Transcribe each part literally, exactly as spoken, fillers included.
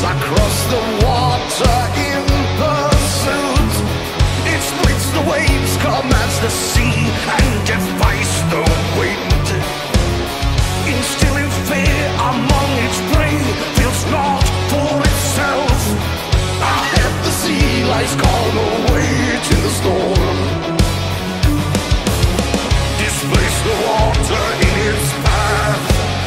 across the water in pursuit. It splits the waves, commands the sea, and defies the wind. Instilling fear among its prey, feels not for itself. Ahead the sea lies calm, awaiting the storm. Displace the water in its path.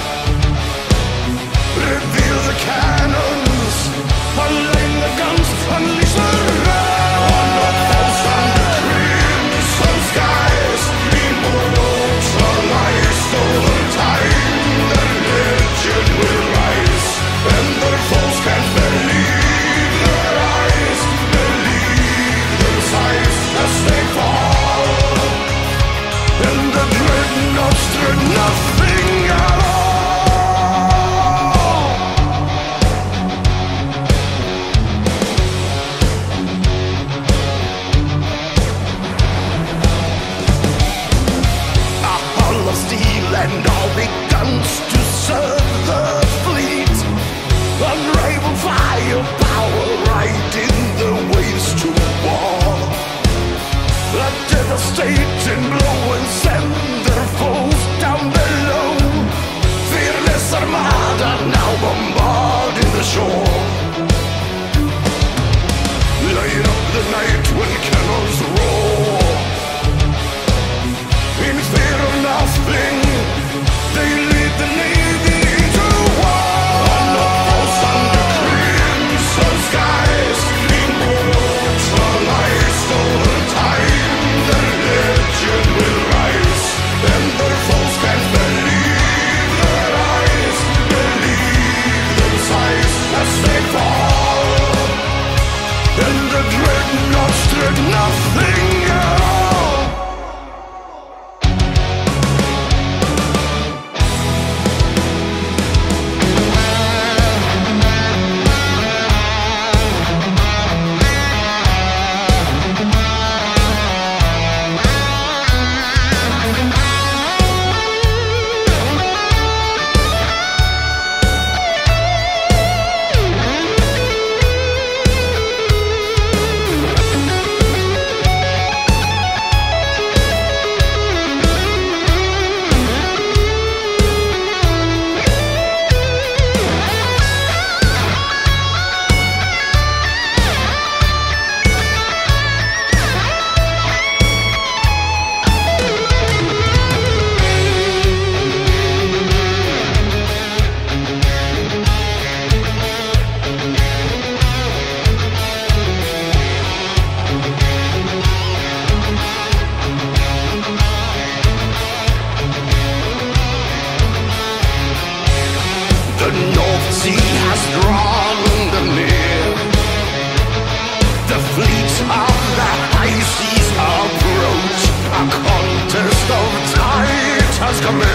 Reveal the cannons, unline the guns, unleash the wrath. On the false under crimson skies, immortalized over time, the legend will rise, and their foes can't believe their eyes, believe their sights as they fall, and the dreadnoughts dread nothing at all. And all big guns to serve the fleet. Unrivaled firepower riding the waves to war. A devastating blow and send their foes down below. Fearless armada now bombarding the shore. Light up the night when cannons roar. In fear of nothing, they lead the Navy to war. On the false under crimson skies, immortalized over time, their legend will rise, and their foes can't believe their eyes, believe their sights as they fall, and the dreadnoughts dread nothing at all. The North Sea has drawn the near. The fleets of the high seas approach. A contest of tides has come in.